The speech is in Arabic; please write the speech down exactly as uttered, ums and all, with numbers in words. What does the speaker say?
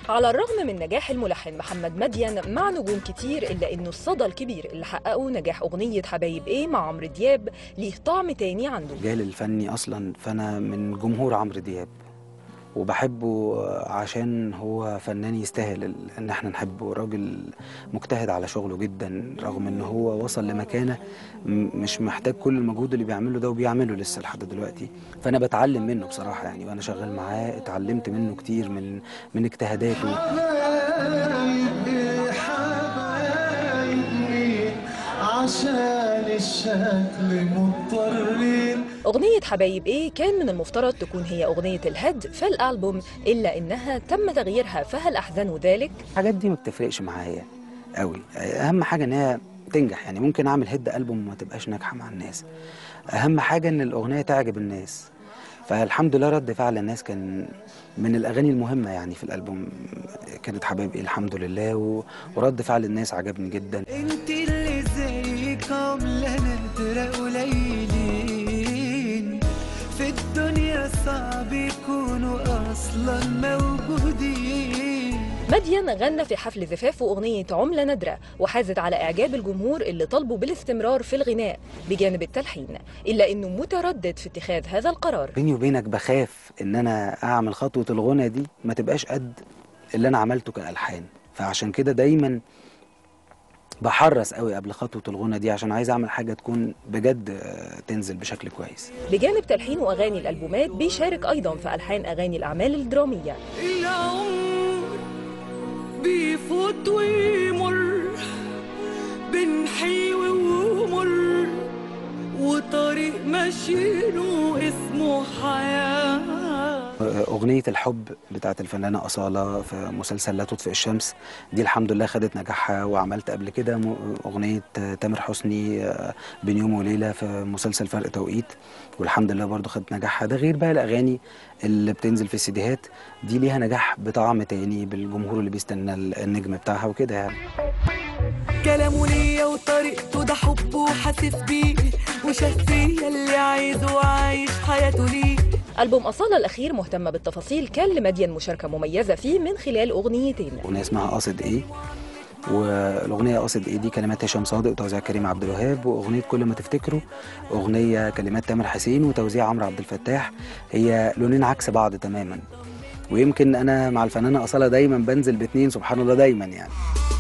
على الرغم من نجاح الملحن محمد مدين مع نجوم كتير، إلا إنه الصدى الكبير اللي حققه نجاح أغنية حبايب إيه مع عمرو دياب ليه طعم تاني عنده. الجيل الفني أصلا فأنا من جمهور عمرو دياب وبحبه عشان هو فنان يستاهل ان احنا نحبه. راجل مجتهد على شغله جدا، رغم ان هو وصل لمكانه مش محتاج كل المجهود اللي بيعمله ده، وبيعمله لسه لحد دلوقتي. فانا بتعلم منه بصراحه يعني، وانا شغال معاه اتعلمت منه كتير من من اجتهاداته. عشان الشكل مضطرين. أغنية حبايب إيه كان من المفترض تكون هي أغنية الهد في الألبوم، إلا إنها تم تغييرها، فهل أحزنوا ذلك؟ الحاجات دي ما بتفرقش معايا قوي، أهم حاجة إن هي تنجح. يعني ممكن أعمل هد ألبوم وما تبقاش ناجحة مع الناس، أهم حاجة إن الأغنية تعجب الناس. فالحمد لله رد فعل الناس كان من الأغاني المهمة يعني في الألبوم، كانت حبايب إيه الحمد لله، ورد فعل الناس عجبني جدا. انت اللي زيك عملة نادرة قليلين في الدنيا، صعب يكونوا أصلا موجودين. مدين غنى في حفل زفافه أغنية عملة نادرة، وحازت على إعجاب الجمهور اللي طلبوا بالاستمرار في الغناء بجانب التلحين، إلا إنه متردد في اتخاذ هذا القرار. بيني وبينك بخاف إن أنا أعمل خطوة الغنى دي ما تبقاش قد اللي أنا عملته كألحان، فعشان كده دايما بحرص قوي قبل خطوة الغنى دي، عشان عايز أعمل حاجة تكون بجد تنزل بشكل كويس. بجانب تلحين وأغاني الألبومات بيشارك أيضا في ألحان أغاني الأعمال الدرامية. العمر بيفوت ويمر بين حلو ومر، وطريق ماشيينه اسمه حياة. أغنية الحب بتاعت الفنانة أصالة في مسلسل لا تطفئ الشمس دي الحمد لله خدت نجاحها. وعملت قبل كده أغنية تامر حسني بين يوم وليلة في مسلسل فرق توقيت، والحمد لله برضو خدت نجاحها. ده غير بقى الأغاني اللي بتنزل في السيديهات دي ليها نجاح بطعم تاني بالجمهور اللي بيستنى النجم بتاعها وكده يعني. كلامه ليا وطريقته ده حبه وحاسس بيه، وشاف فيا اللي عايزه وعايش حياته ليه. ألبوم أصالة الأخير مهتمة بالتفاصيل، كان لمدين مشاركة مميزة فيه من خلال أغنيتين. أغنية اسمها قاصد إيه، والأغنية قاصد إيه دي كلمات هشام صادق وتوزيع كريم عبد الوهاب، وأغنية كل ما تفتكروا أغنية كلمات تامر حسين وتوزيع عمرو عبد الفتاح. هي لونين عكس بعض تماما، ويمكن أنا مع الفنانة أصالة دايما بنزل باتنين سبحان الله دايما يعني.